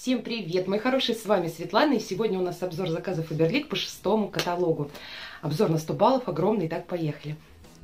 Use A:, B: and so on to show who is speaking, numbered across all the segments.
A: Всем привет, мои хорошие, с вами Светлана, и сегодня у нас обзор заказов Фаберлик по 6-му каталогу. Обзор на 100 баллов, огромный, так поехали.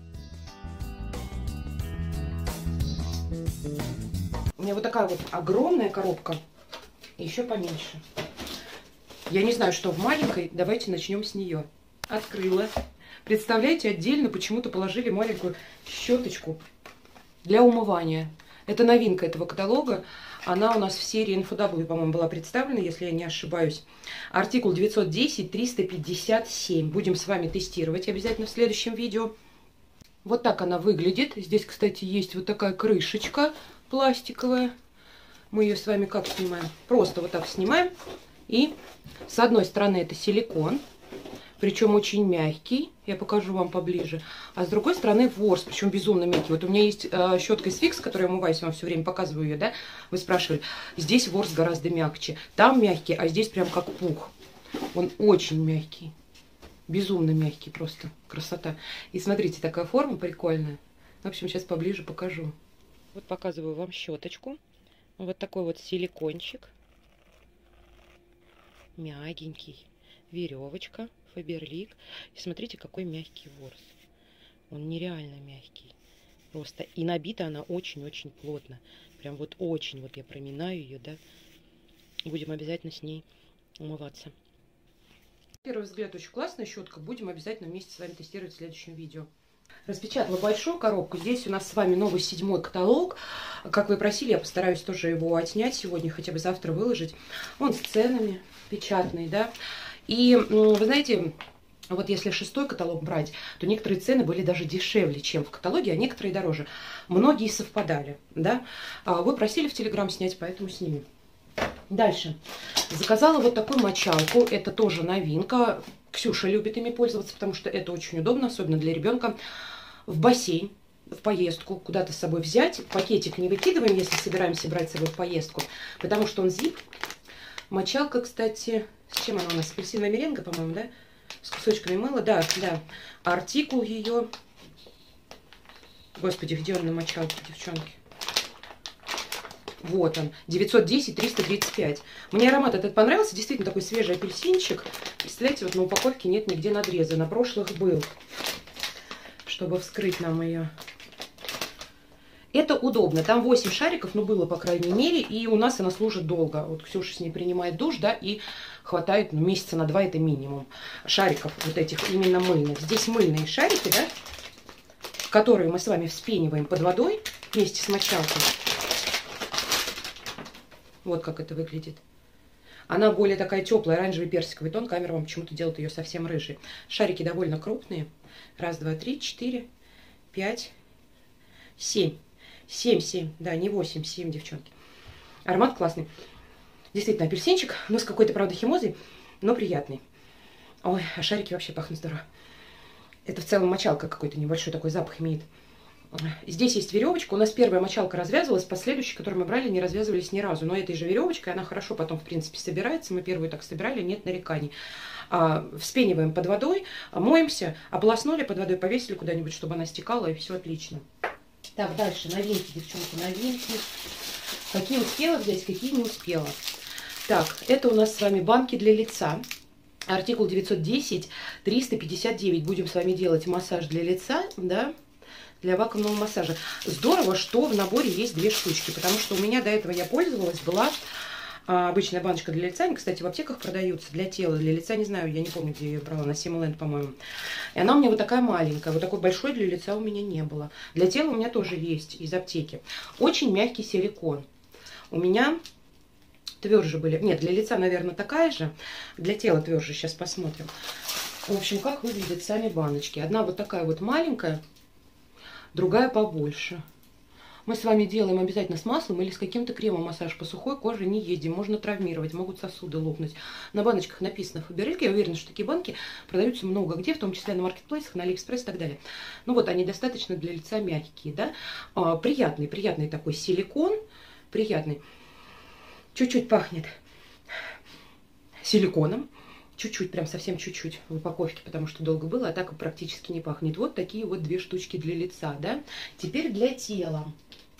A: У меня вот такая вот огромная коробка, и еще поменьше. Я не знаю, что в маленькой, давайте начнем с нее. Открыла. Представляете, отдельно почему-то положили маленькую щеточку для умывания. Это новинка этого каталога. Она у нас в серии InfoW, по-моему, была представлена, если я не ошибаюсь. Артикул 910-357. Будем с вами тестировать обязательно в следующем видео. Вот так она выглядит. Здесь, кстати, есть вот такая крышечка пластиковая. Мы ее с вами как снимаем? Просто вот так снимаем. И с одной стороны это силикон, причем очень мягкий. Я покажу вам поближе. А с другой стороны ворс, причем безумно мягкий. Вот у меня есть щетка из Fix, которую я умываюсь, вам все время показываю ее, да? Вы спрашивали. Здесь ворс гораздо мягче. Там мягкий, а здесь прям как пух. Он очень мягкий. Безумно мягкий просто. Красота. И смотрите, такая форма прикольная. В общем, сейчас поближе покажу. Вот показываю вам щеточку. Вот такой вот силикончик. Мягенький. Веревочка. Фаберлик. И смотрите, какой мягкий ворс. Он нереально мягкий. Просто. И набита она очень-очень плотно. Прям вот очень. Вот я проминаю ее, да. Будем обязательно с ней умываться. Первый взгляд очень классная щетка. Будем обязательно вместе с вами тестировать в следующем видео. Распечатала большую коробку. Здесь у нас с вами новый 7-й каталог. Как вы просили, я постараюсь тоже его отснять сегодня, хотя бы завтра выложить. Он с ценами печатный, да. И вы знаете, вот если 6-й каталог брать, то некоторые цены были даже дешевле, чем в каталоге, а некоторые дороже. Многие совпадали, да. Вы просили в Телеграм снять, поэтому сниму. Дальше. Заказала вот такую мочалку. Это тоже новинка. Ксюша любит ими пользоваться, потому что это очень удобно, особенно для ребенка. В бассейн, в поездку, куда-то с собой взять. Пакетик не выкидываем, если собираемся брать с собой в поездку, потому что он зип. Мочалка, кстати, с чем она у нас? Апельсиновая меренга, по-моему, да? С кусочками мыла, да, да. Артикул ее. Господи, где он на мочалке, девчонки? Вот он, 910-335. Мне аромат этот понравился, действительно такой свежий апельсинчик. Представляете, вот на упаковке нет нигде надреза, на прошлых был. Чтобы вскрыть нам ее. Это удобно, там 8 шариков, ну было по крайней мере, и у нас она служит долго. Вот Ксюша с ней принимает душ, да, и хватает, ну, месяца на 2 это минимум. Шариков вот этих именно мыльных. Здесь мыльные шарики, да, которые мы с вами вспениваем под водой вместе с мочалкой. Вот как это выглядит. Она более такая теплая, оранжевый персиковый тон. Камера вам почему-то делает ее совсем рыжей. Шарики довольно крупные. Раз, два, три, 4, 5, 7. 7. Да, не 8, 7, девчонки. Аромат классный. Действительно, апельсинчик, но с какой-то, правда, химозой, но приятный. Ой, а шарики вообще пахнут здорово. Это в целом мочалка какой-то небольшой такой запах имеет. Здесь есть веревочка. У нас первая мочалка развязывалась, последующие, которые мы брали, не развязывались ни разу. Но этой же веревочкой она хорошо потом, в принципе, собирается. Мы первую так собирали, нет нареканий. Вспениваем под водой, моемся, ополоснули под водой, повесили куда-нибудь, чтобы она стекала, и все отлично. Так, дальше. Новинки, девчонки, новинки. Какие успела взять, какие не успела. Так, это у нас с вами банки для лица. Артикул 910-359. Будем с вами делать массаж для лица, да, для вакуумного массажа. Здорово, что в наборе есть 2 штучки, потому что у меня до этого я пользовалась, была обычная баночка для лица. Они, кстати, в аптеках продаются для тела, для лица, не знаю, я не помню, где я ее брала, на Симоленд, по-моему. И она у меня вот такая маленькая, вот такой большой для лица у меня не было. Для тела у меня тоже есть из аптеки. Очень мягкий силикон. У меня тверже были. Нет, для лица, наверное, такая же. Для тела тверже. Сейчас посмотрим. В общем, как выглядят сами баночки. Одна вот такая вот маленькая, другая побольше. Мы с вами делаем обязательно с маслом или с каким-то кремом массаж. По сухой коже не едем, можно травмировать, могут сосуды лопнуть. На баночках написано Фаберлик. Я уверена, что такие банки продаются много где, в том числе на маркетплейсах, на Алиэкспресс и так далее. Ну вот, они достаточно для лица мягкие, да. Приятный такой силикон, приятный. Чуть-чуть пахнет силиконом. Чуть-чуть, прям совсем чуть-чуть в упаковке, потому что долго было, а так практически не пахнет. Вот такие вот 2 штучки для лица, да. Теперь для тела.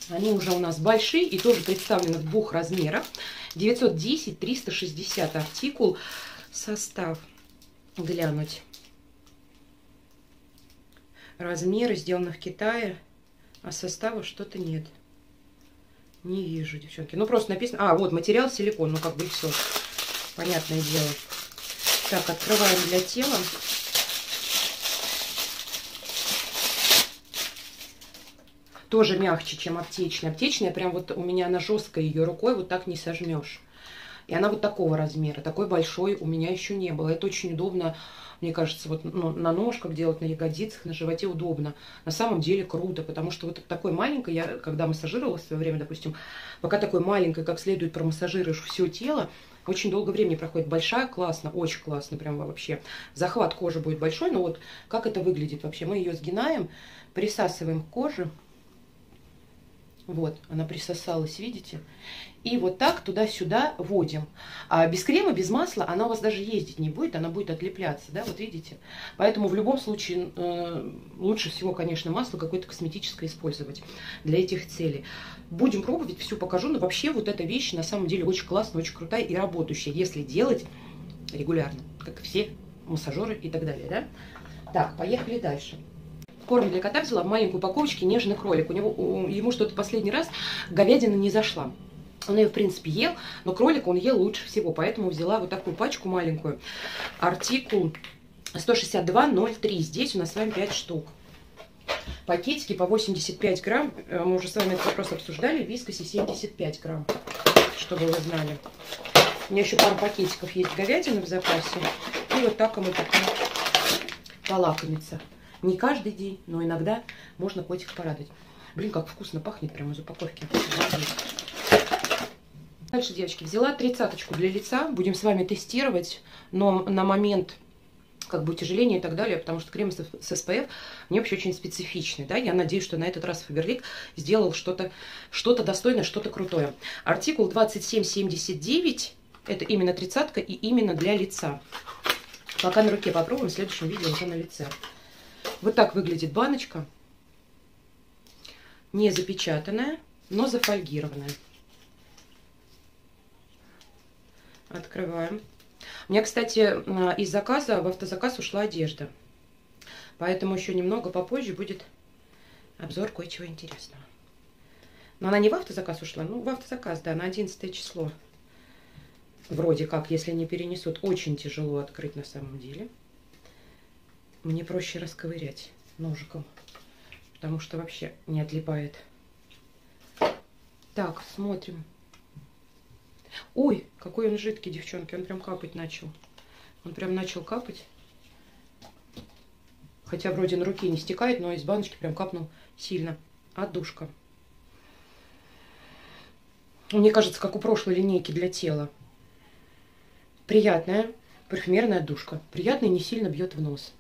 A: Они уже у нас большие и тоже представлены в двух размерах. 910-360 артикул. Состав. Глянуть. Размеры сделаны в Китае, а состава что-то нет. Не вижу, девчонки. Ну, просто написано... А, вот, материал силикон. Ну, как бы и все. Понятное дело. Так, открываем для тела. Тоже мягче, чем аптечная. Аптечная, прям вот у меня она жесткая, ее рукой вот так не сожмешь. И она вот такого размера. Такой большой у меня еще не было. Это очень удобно, мне кажется, вот на ножках делать, на ягодицах, на животе удобно. На самом деле круто, потому что вот такой маленькой, я когда массажировала в свое время, допустим, пока такой маленькой, как следует промассажируешь все тело, очень долго времени проходит. Большая, классно, очень классно, прям вообще. Захват кожи будет большой, но вот как это выглядит вообще? Мы ее сгинаем, присасываем к коже. Вот, она присосалась, видите? И вот так туда-сюда вводим. А без крема, без масла она у вас даже ездить не будет, она будет отлепляться, да, вот видите? Поэтому в любом случае лучше всего, конечно, масло какое-то косметическое использовать для этих целей. Будем пробовать, все покажу, но вообще вот эта вещь на самом деле очень классная, очень крутая и работающая, если делать регулярно, как все массажеры и так далее, да? Так, поехали дальше. Корм для кота взяла в маленькой упаковочке нежный кролик. Ему что-то последний раз говядина не зашла. Он ее, в принципе, ел, но кролик он ел лучше всего. Поэтому взяла вот такую пачку маленькую. Артикул 162,03. Здесь у нас с вами 5 штук. Пакетики по 85 грамм. Мы уже с вами этот вопрос обсуждали. В Вискасе 75 грамм, чтобы вы знали. У меня еще пару пакетиков есть говядины в запасе. И вот так ему потом полакомиться. Не каждый день, но иногда можно котик порадовать. Блин, как вкусно пахнет прямо из упаковки. Дальше, девочки, взяла 30-очку для лица. Будем с вами тестировать, но на момент как бы утяжеления и так далее, потому что крем с SPF мне вообще очень специфичный. Да? Я надеюсь, что на этот раз Faberlic сделал что-то достойное, что-то крутое. Артикул 2779. Это именно 30-ка и именно для лица. Пока на руке попробуем, в следующем видео уже на лице. Вот так выглядит баночка. Не запечатанная, но зафольгированная. Открываем. У меня, кстати, из заказа в автозаказ ушла одежда. Поэтому еще немного попозже будет обзор кое-чего интересного. Но она не в автозаказ ушла, ну, в автозаказ, да, на 11 число. Вроде как, если не перенесут. Очень тяжело открыть на самом деле. Мне проще расковырять ножиком, потому что вообще не отлипает. Так, смотрим. Ой, какой он жидкий, девчонки, он прям капать начал. Он прям начал капать. Хотя вроде на руке не стекает, но из баночки прям капнул сильно. Отдушка. Мне кажется, как у прошлой линейки для тела. Приятная парфюмерная отдушка. Приятная, не сильно бьет в нос.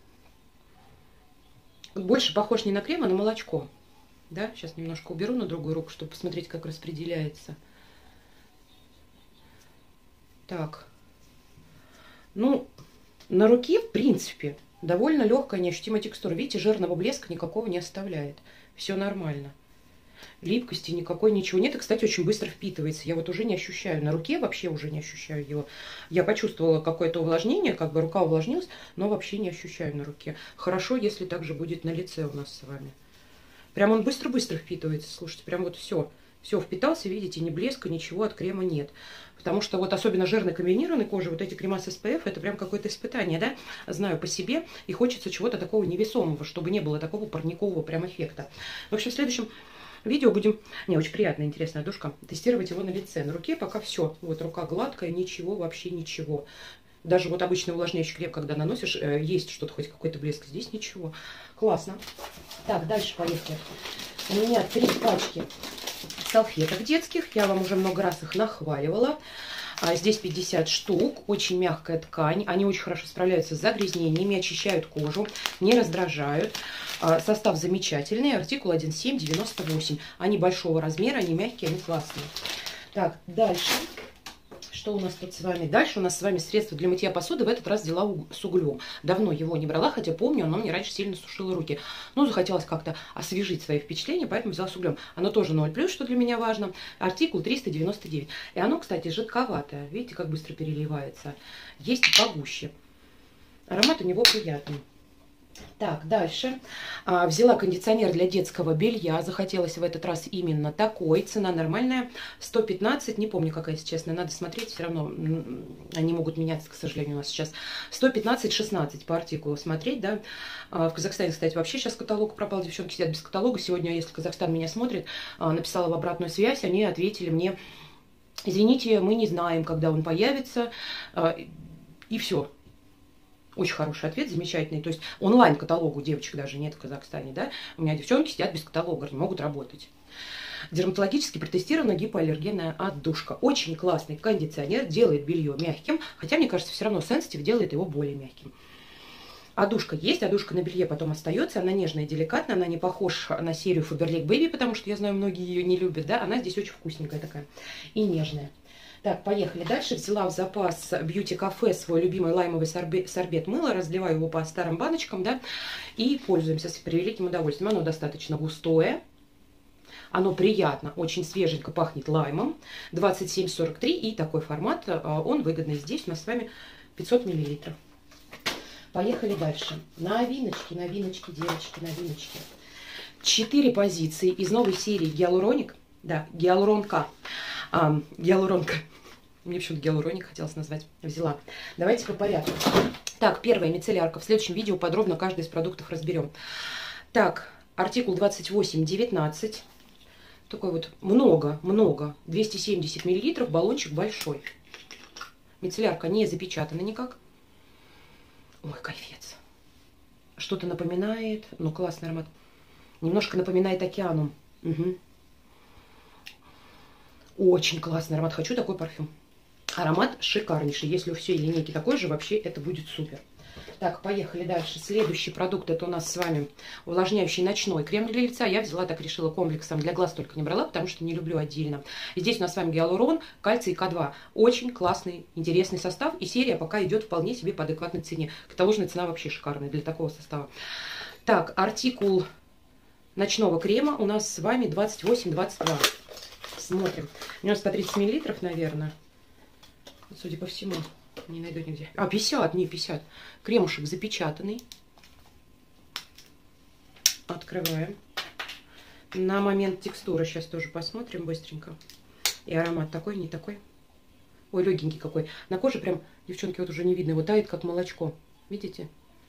A: Больше похож не на крем, а на молочко. Да? Сейчас немножко уберу на другую руку, чтобы посмотреть, как распределяется. Так. Ну, на руке, в принципе, довольно легкая, неощутимая текстура. Видите, жирного блеска никакого не оставляет. Все нормально. Липкости никакой, ничего нет. И, кстати, очень быстро впитывается. Я вот уже не ощущаю. На руке вообще уже не ощущаю его. Я почувствовала какое-то увлажнение, как бы рука увлажнилась, но вообще не ощущаю на руке. Хорошо, если также будет на лице у нас с вами. Прям он быстро-быстро впитывается. Слушайте, прям вот все. Все впитался, видите, ни блеска, ничего от крема нет. Потому что вот особенно жирной комбинированной кожи, вот эти крема с SPF, это прям какое-то испытание, да? Знаю по себе, и хочется чего-то такого невесомого, чтобы не было такого парникового прям эффекта. В общем, в следующем видео будем, не, очень приятная, интересная душка, тестировать его на лице. На руке пока все, вот рука гладкая, ничего, вообще ничего. Даже вот обычный увлажняющий крем, когда наносишь, есть что-то, хоть какой-то блеск, здесь ничего. Классно. Так, дальше поехали. У меня 3 пачки салфеток детских, я вам уже много раз их нахваливала. Здесь 50 штук, очень мягкая ткань, они очень хорошо справляются с загрязнениями, очищают кожу, не раздражают. Состав замечательный, артикул 1798. Они большого размера, они мягкие, они классные. Так, дальше Что у нас тут с вами? Дальше у нас с вами средство для мытья посуды. В этот раз взяла с углем. Давно его не брала, хотя помню, оно мне раньше сильно сушило руки. Но захотелось как-то освежить свои впечатления, поэтому взяла с углем. Оно тоже 0+, что для меня важно. Артикул 399. И оно, кстати, жидковатое. Видите, как быстро переливается. Есть и погуще. Аромат у него приятный. Так, дальше. Взяла кондиционер для детского белья. Захотелось в этот раз именно такой. Цена нормальная. 115. Не помню, какая, если честно. Надо смотреть. Все равно они могут меняться, к сожалению, у нас сейчас. 115-16 по артикулу смотреть, да. В Казахстане, кстати, вообще сейчас каталог пропал. Девчонки сидят без каталога. Сегодня, если Казахстан меня смотрит, написала в обратную связь. Они ответили мне: извините, мы не знаем, когда он появится. И все. Очень хороший ответ, замечательный. То есть онлайн-каталогу девочек даже нет в Казахстане, да. У меня девчонки сидят без каталога, не могут работать. Дерматологически протестирована гипоаллергенная отдушка. Очень классный кондиционер, делает белье мягким. Хотя, мне кажется, все равно Sensitive делает его более мягким. Одушка есть, одушка на белье потом остается. Она нежная и деликатная, она не похожа на серию Faberlic Baby, потому что я знаю, многие ее не любят, да. Она здесь очень вкусненькая такая и нежная. Так, поехали дальше. Взяла в запас Beauty Cafe свой любимый лаймовый сорбет мыла. Разливаю его по старым баночкам, да, и пользуемся с превеликим удовольствием. Оно достаточно густое. Оно приятно, очень свеженько пахнет лаймом. 27,43 и такой формат. Он выгодный здесь. У нас с вами 500 мл. Поехали дальше. Новиночки, новиночки, девочки, новиночки. 4 позиции из новой серии Гиалуроник. Да, гиалуронка. Гиалуронка. Мне почему-то гиалуроник хотелось назвать. Взяла. Давайте по порядку. Так, первая мицеллярка. В следующем видео подробно каждый из продуктов разберем. Так, артикул 2819. Такой вот много. 270 мл. Баллончик большой. Мицеллярка не запечатана никак. Ой, кайфец. Что-то напоминает. Ну, классный аромат. Немножко напоминает океаном. Угу. Очень классный аромат. Хочу такой парфюм. Аромат шикарнейший. Если у всей линейки такой же, вообще это будет супер. Так, поехали дальше. Следующий продукт, это у нас с вами увлажняющий ночной крем для лица. Я взяла, так решила, комплексом. Для глаз только не брала, потому что не люблю отдельно. И здесь у нас с вами гиалурон, кальций и К2. Очень классный, интересный состав. И серия пока идет вполне себе по адекватной цене. Каталожная цена вообще шикарная для такого состава. Так, артикул ночного крема у нас с вами 28-22. Смотрим. У нас по 30 мл, наверное. Судя по всему. Не найду нигде. 50, не 50. Кремушек запечатанный. Открываем. На момент текстуры сейчас тоже посмотрим быстренько. И аромат такой, не такой. Ой, легенький какой. На коже прям, девчонки, вот уже не видно. Его тает, как молочко. Видите?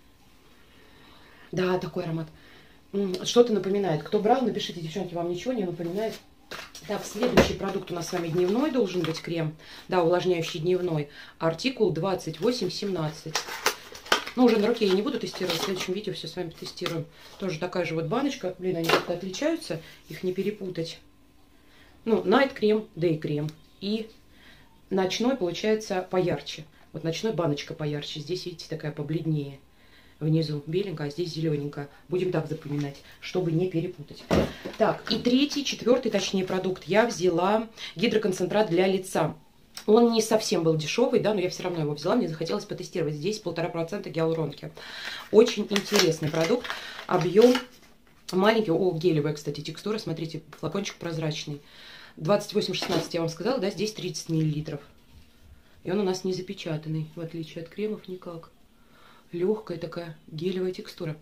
A: Да, такой аромат. Что-то напоминает. Кто брал, напишите, девчонки, вам ничего не напоминает. Так, следующий продукт у нас с вами дневной должен быть крем. Да, увлажняющий дневной. Артикул 2817. Ну, уже на руке я не буду тестировать. В следующем видео все с вами тестируем. Тоже такая же вот баночка. Блин, они как-то отличаются. Их не перепутать. Ну, Night крем, Day крем. И ночной получается поярче. Вот ночной баночка поярче. Здесь, видите, такая побледнее. Внизу беленькая, а здесь зелененькая. Будем так запоминать, чтобы не перепутать. Так, и третий, четвертый, точнее, продукт. Я взяла гидроконцентрат для лица. Он не совсем был дешевый, да, но я все равно его взяла. Мне захотелось потестировать. Здесь 1,5% гиалуронки. Очень интересный продукт. Объем маленький. О, гелевая, кстати, текстура. Смотрите, флакончик прозрачный. 28,16 я вам сказала, да, здесь 30 мл. И он у нас не запечатанный, в отличие от кремов, никак. Легкая такая гелевая текстура.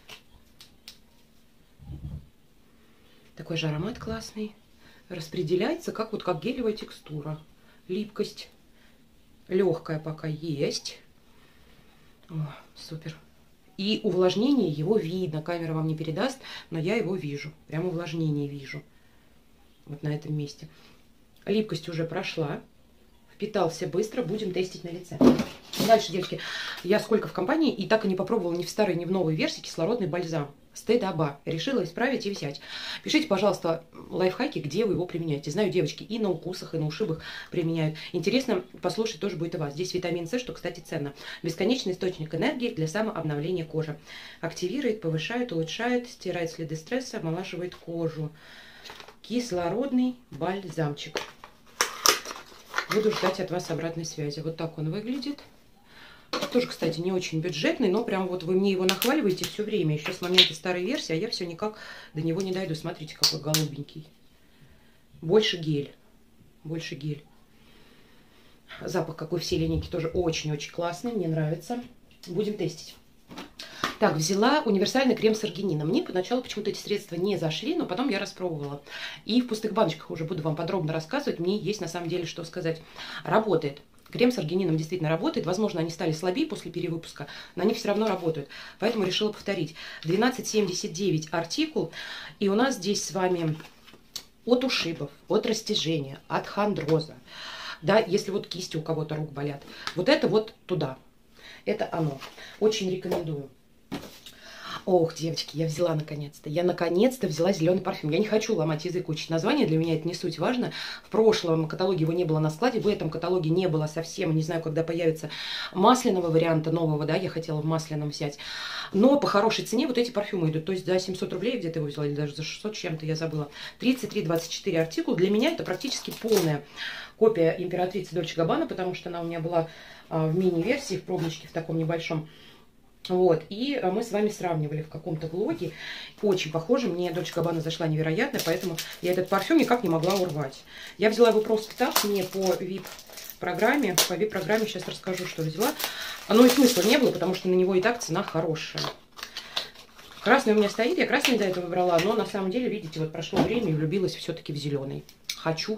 A: Такой же аромат классный. Распределяется как вот как гелевая текстура. Липкость легкая пока есть. О, супер. И увлажнение его видно. Камера вам не передаст, но я его вижу. Прям увлажнение вижу. Вот на этом месте. Липкость уже прошла. Впитался быстро. Будем тестить на лице. Дальше, девочки, я сколько в компании и так и не попробовала ни в старой, ни в новой версии кислородный бальзам. Стыдоба. Решила исправить и взять. Пишите, пожалуйста, лайфхаки, где вы его применяете. Знаю, девочки и на укусах, и на ушибах применяют. Интересно послушать тоже будет и вас. Здесь витамин С, что, кстати, ценно. Бесконечный источник энергии для самообновления кожи. Активирует, повышает, улучшает, стирает следы стресса, омолаживает кожу. Кислородный бальзамчик. Буду ждать от вас обратной связи. Вот так он выглядит. Тоже, кстати, не очень бюджетный, но прям вот вы мне его нахваливаете все время. Еще с момента старой версии, а я все никак до него не дойду. Смотрите, какой голубенький. Больше гель. Больше гель. Запах, какой все линейки, тоже очень-очень классный. Мне нравится. Будем тестить. Так, взяла универсальный крем с аргинином. Мне поначалу почему-то эти средства не зашли, но потом я распробовала. И в пустых баночках уже буду вам подробно рассказывать. Мне есть на самом деле что сказать. Работает. Крем с аргинином действительно работает. Возможно, они стали слабее после перевыпуска, но они все равно работают. Поэтому решила повторить. 12,79 артикул. И у нас здесь с вами от ушибов, от растяжения, от хондроза. Да, если вот кисти у кого-то рук болят. Вот это вот туда. Это оно. Очень рекомендую. Ох, девочки, я взяла наконец-то. Я наконец-то взяла зеленый парфюм. Я не хочу ломать язык, учить название. Для меня это не суть важно. В прошлом каталоге его не было на складе. В этом каталоге не было совсем. Не знаю, когда появится масляного варианта нового. Да, я хотела в масляном взять. Но по хорошей цене вот эти парфюмы идут. То есть за 700 рублей где-то его взяла. Или даже за 600 чем-то, я забыла. 33-24 артикул. Для меня это практически полная копия императрицы Дольче Габбана. Потому что она у меня была в мини-версии, в пробничке, в таком небольшом. Вот, и мы с вами сравнивали в каком-то влоге. Очень похоже, мне Дольче Габбана зашла невероятно, поэтому я этот парфюм никак не могла урвать. Я взяла его просто так, не по VIP-программе. По VIP-программе сейчас расскажу, что взяла. Но и смысла не было, потому что на него и так цена хорошая. Красный у меня стоит, я красный до этого брала, но на самом деле, видите, вот прошло время и влюбилась все-таки в зеленый. Хочу.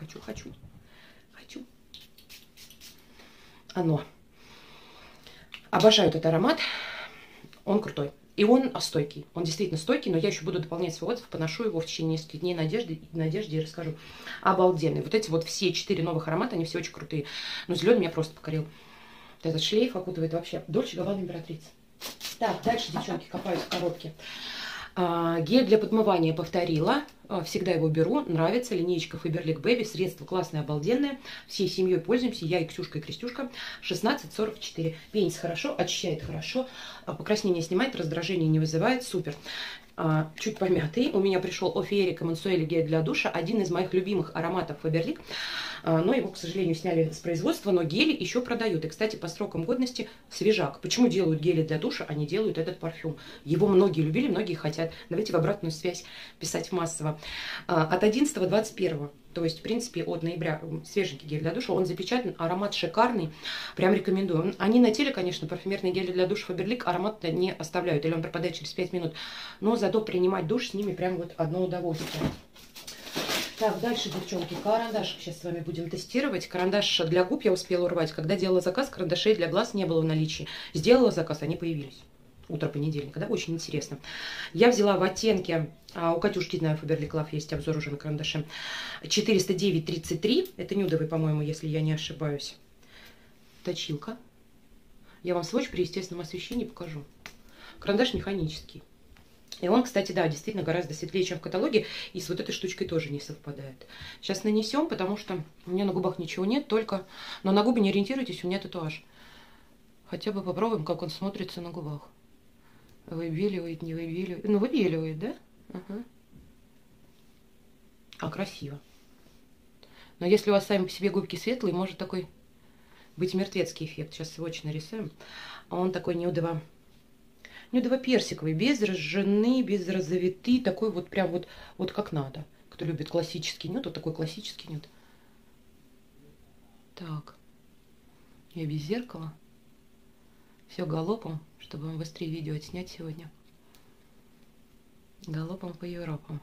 A: Оно. Обожаю этот аромат, он крутой. И он стойкий, он действительно стойкий, но я еще буду дополнять свой отзыв, поношу его в течение нескольких дней надежде и расскажу. Обалденный. Вот эти вот все 4 новых аромата, они все очень крутые. Но зеленый меня просто покорил. Вот этот шлейф окутывает вообще. Дольче Габбана императрица. Так, дальше, девчонки, копаюсь в коробке. Гель для подмывания повторила. Всегда его беру. Нравится. Линеечка Faberlic Baby. Средство классное, обалденное. Всей семьей пользуемся. Я и Ксюшка, и Крестюшка. 16,44. Пенится хорошо, очищает хорошо. Покраснение снимает, раздражение не вызывает. Супер. Чуть помятый. У меня пришел Офиерика Мансуэли гель для душа. Один из моих любимых ароматов Faberlic. Но его, к сожалению, сняли с производства. Но гели еще продают. И, кстати, по срокам годности свежак. Почему делают гели для душа, а не делают этот парфюм? Его многие любили, многие хотят. Давайте в обратную связь писать массово. От 11-21. То есть, в принципе, от ноября свеженький гель для душа. Он запечатан, аромат шикарный. Прям рекомендую. Они на теле, конечно, парфюмерные гели для душа Faberlic аромат не оставляют. Или он пропадает через 5 минут. Но зато принимать душ с ними прям вот одно удовольствие. Так, дальше, девчонки, карандашик сейчас с вами будем тестировать. Карандаш для губ я успела урвать. Когда делала заказ, карандашей для глаз не было в наличии. Сделала заказ, они появились. Утро понедельника, да, очень интересно. Я взяла в оттенке, у Катюшки, знаю, Faberlic Love есть обзор уже на карандаше, 409-33, это нюдовый, по-моему, если я не ошибаюсь. Точилка. Я вам сводч при естественном освещении покажу. Карандаш механический. И он, кстати, да, действительно гораздо светлее, чем в каталоге, и с вот этой штучкой тоже не совпадает. Сейчас нанесем, потому что у меня на губах ничего нет, только... Но на губы не ориентируйтесь, у меня татуаж. Хотя бы попробуем, как он смотрится на губах. Выбеливает, не выбеливает. Ну, выбеливает, да? Ага. А, красиво. Но если у вас сами по себе губки светлые, может такой быть мертвецкий эффект. Сейчас сводч нарисуем. А он такой нюдово-персиковый, без ржаны, без розовиты. Такой вот прям вот как надо. Кто любит классический нюд, вот такой классический нюд. Так. Я без зеркала. Все галопом, чтобы вам быстрее видео отснять сегодня. Галопом по Европам.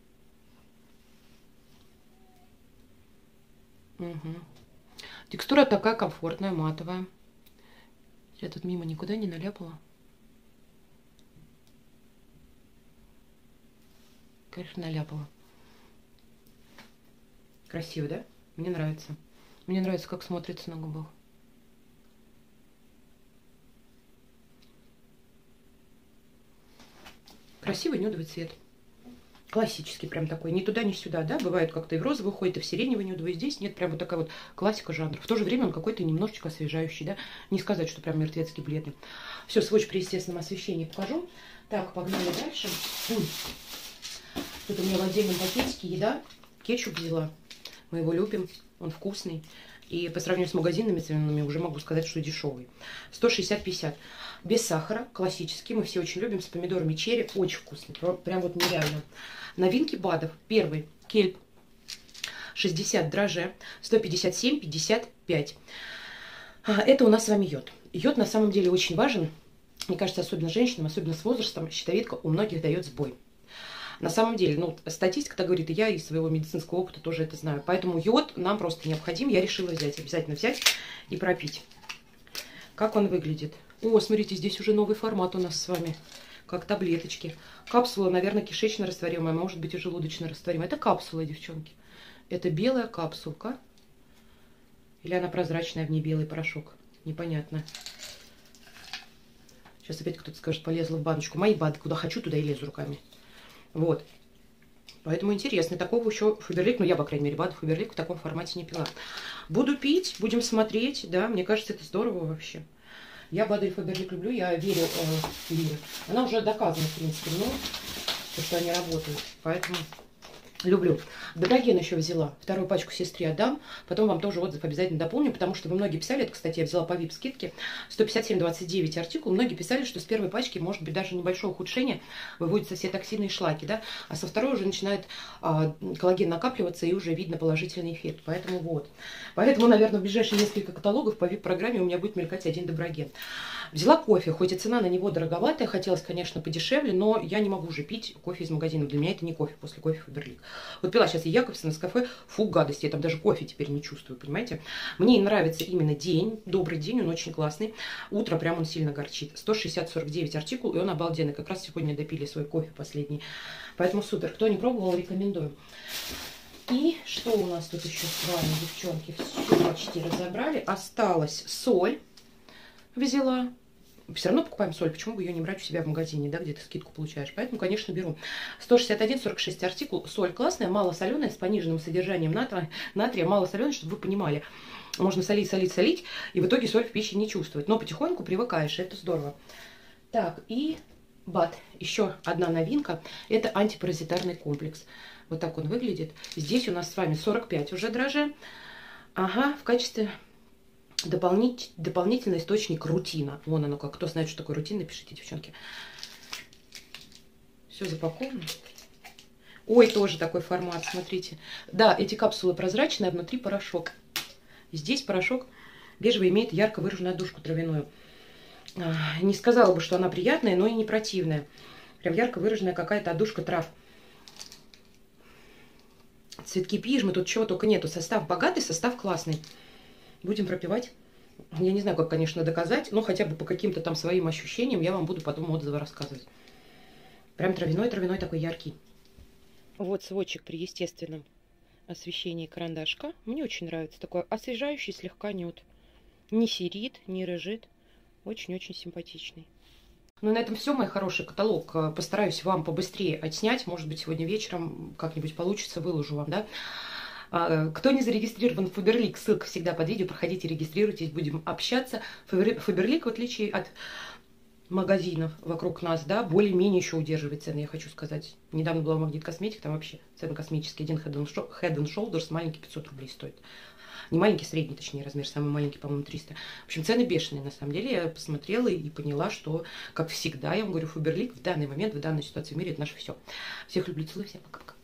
A: Угу. Текстура такая комфортная, матовая. Я тут мимо никуда не наляпала. Конечно, наляпала. Красиво, да? Мне нравится. Мне нравится, как смотрится на губах. Красивый нюдовый цвет. Классический прям такой. Ни туда, ни сюда, да? Бывает как-то и в розовый уходит, и в сиреневый нюдовый. Здесь нет, прям вот такая вот классика жанра. В то же время он какой-то немножечко освежающий, да? Не сказать, что прям мертвецкий бледный. Все, сводч при естественном освещении покажу. Так, погнали дальше. Тут у меня в отдельном пакетике еда. Кетчуп взяла. Мы его любим. Он вкусный. И по сравнению с магазинными ценами уже могу сказать, что дешевый. 160-50. Без сахара, классический. Мы все очень любим, с помидорами черри. Очень вкусный. Прям вот нереально. Новинки БАДов. Первый. Кельп. 60 дрожжи. 157-55. Это у нас с вами йод. Йод на самом деле очень важен. Мне кажется, особенно женщинам, особенно с возрастом, щитовидка у многих дает сбой. На самом деле, ну, статистика так говорит, и я из своего медицинского опыта тоже это знаю. Поэтому йод нам просто необходим. Я решила взять, обязательно взять и пропить. Как он выглядит? О, смотрите, здесь уже новый формат у нас с вами. Как таблеточки. Капсула, наверное, кишечно растворимая, может быть и желудочно растворимая. Это капсула, девчонки. Это белая капсулка. Или она прозрачная, в ней белый порошок. Непонятно. Сейчас опять кто-то скажет, полезла в баночку. Мои БАДы, куда хочу, туда и лезу руками. Вот. Поэтому интересно. Такого еще Фаберлик, ну я, по крайней мере, БАДов Фаберлик в таком формате не пила. Буду пить, будем смотреть. Да, мне кажется, это здорово вообще. Я БАДы Фаберлик люблю, я верю в Лиру. Она уже доказана, в принципе, ну, что они работают. Поэтому люблю. Доброген еще взяла. Вторую пачку сестре отдам. Потом вам тоже отзыв обязательно дополню, потому что вы многие писали, это, кстати, я взяла по VIP скидке, 157,29 артикул. Многие писали, что с первой пачки может быть даже небольшое ухудшение, выводятся все токсины и шлаки, да, а со второй уже начинает коллаген накапливаться и уже видно положительный эффект. Поэтому вот. Поэтому, наверное, в ближайшие несколько каталогов по VIP-программе у меня будет мелькать один Доброген. Взяла кофе, хоть и цена на него дороговатая, хотелось, конечно, подешевле, но я не могу уже пить кофе из магазина. Для меня это не кофе, после кофе Фаберлик. Вот пила сейчас и Якобсона с кафе, фу, гадости, я там даже кофе теперь не чувствую, понимаете? Мне нравится именно день, добрый день, он очень классный. Утро прям он сильно горчит. 160-49 артикул, и он обалденный. Как раз сегодня допили свой кофе последний. Поэтому супер. Кто не пробовал, рекомендую. И что у нас тут еще с вами, девчонки? Все почти разобрали. Осталась соль. Взяла. Все равно покупаем соль, почему бы ее не брать у себя в магазине, да, где ты скидку получаешь. Поэтому, конечно, беру. 161,46 артикул. Соль классная, малосоленая, с пониженным содержанием натрия, малосоленая, чтобы вы понимали. Можно солить, солить, солить, и в итоге соль в пище не чувствовать. Но потихоньку привыкаешь, это здорово. Так, и БАД. Еще одна новинка. Это антипаразитарный комплекс. Вот так он выглядит. Здесь у нас с вами 45 уже дрожжей. Ага, в качестве... Дополнительный источник рутина. Вон оно как. Кто знает, что такое рутин, напишите, девчонки. Все запаковано. Ой, тоже такой формат, смотрите. Да, эти капсулы прозрачные, а внутри порошок. Здесь порошок бежевый, имеет ярко выраженную отдушку травяную. Не сказала бы, что она приятная, но и не противная. Прям ярко выраженная какая-то отдушка трав. Цветки пижмы, тут чего только нету. Состав богатый, состав классный. Будем пропивать. Я не знаю, как, конечно, доказать, но хотя бы по каким-то там своим ощущениям я вам буду потом отзывы рассказывать. Прям травяной такой яркий. Вот сводчик при естественном освещении карандашка. Мне очень нравится. Такой освежающий слегка нюд. Не серит, не рыжит. Очень-очень симпатичный. Ну, на этом все, мой хороший каталог. Постараюсь вам побыстрее отснять. Может быть, сегодня вечером как-нибудь получится, выложу вам, да. Кто не зарегистрирован в Фаберлик, ссылка всегда под видео, проходите, регистрируйтесь, будем общаться. Фаберлик, в отличие от магазинов вокруг нас, да, более-менее еще удерживает цены, я хочу сказать. Недавно была в Магнит Косметик, там вообще цены космические. Один Head and Shoulders маленький 500 рублей стоит. Не маленький, средний, точнее, размер, самый маленький, по-моему, 300. В общем, цены бешеные, на самом деле. Я посмотрела и поняла, что, как всегда, я вам говорю, Фаберлик в данный момент, в данной ситуации в мире, это наше все. Всех люблю, целую, всем пока-пока.